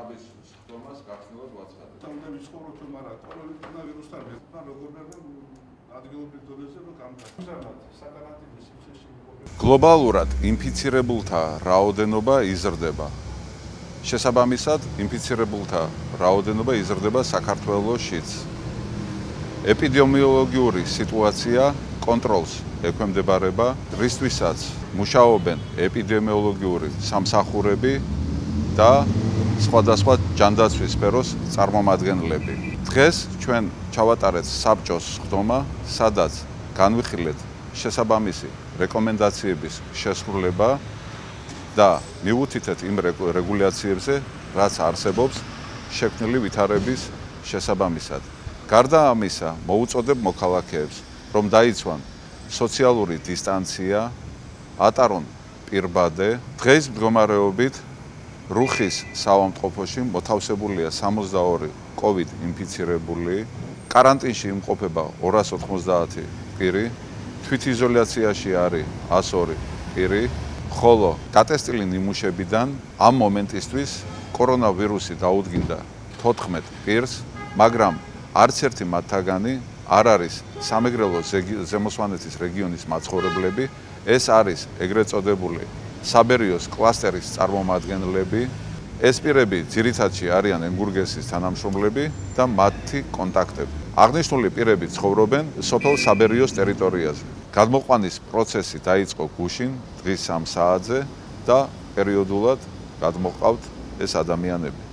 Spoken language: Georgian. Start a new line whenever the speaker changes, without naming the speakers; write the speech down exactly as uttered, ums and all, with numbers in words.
კაბის სხდომას გახსნილად ვაცხადებ.
Там ვიცხოვრო თუ მარა კორონავირუსთან მეთქმა როგორ ვერა ადგილობრივ დონეზე რომ გამგზავრდა საკარანტინო სივრცეში.
Გლობალურად ინფიცირებულთა რაოდენობა იზრდება. შესაბამისად, ინფიცირებულთა რაოდენობა იზრდება საქართველოშიც. ეპიდემიოლოგიური სიტუაცია კონტროლს ექვემდებარება, რისთვისაც მუშაობენ ეპიდემიოლოგიური სამსახურები და სხვადასხვა ჯანდაცვის სფეროს წარმომადგენლები. დღეს ჩვენ ჩავატარეთ საბჭოს სხდომა, სადაც განვიხილეთ შესაბამისი რეკომენდაციების შესრულება და მივუთითეთ იმ რეგულაციებზე, რაც არსებობს შექმნილი ვითარების შესაბამისად. გარდა ამისა, მოუწოდებ მოქალაქეებს, რომ დაიცვან სოციალური დისტანცია, ატარონ პირბადე. დღეს მდგომარეობით რუხის საავადმყოფოში მოთავსებულია სამოცდაორი კოვიდ ინფიცირებული, კარანტინში იმყოფება ორას ოთხმოცდაათი პირი, თვითიზოლაციაში არის ასორი პირი, ხოლო დატესტილი ნიმუშებიდან ამ მომენტისთვის კორონავირუსი დაუდგინდა თოთხმეტ პირს, მაგრამ არც ერთი მათგანი არ არის სამეგრელო ზემოსვანეთის რეგიონის მაცხოვრებლები, ეს არის ეგრეთ წოდებული საბერიოს კლასტერის წარმომადგენლები. ეს პირები ძირითადში არიან ემბურგესის თანამშრომლები და მათი კონტაქტები. აღნიშნული პირები ცხოვრობენ სოფელ საბერიოს ტერიტორიაზე. გადმოყვანის პროცესი დაიწყო გუშინ დღის სამ საათზე და პერიოდულად გადმოყავთ ეს ადამიანები.